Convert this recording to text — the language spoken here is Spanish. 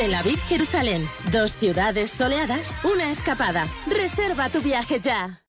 Tel Aviv, Jerusalén. 2 ciudades soleadas, una escapada. Reserva tu viaje ya.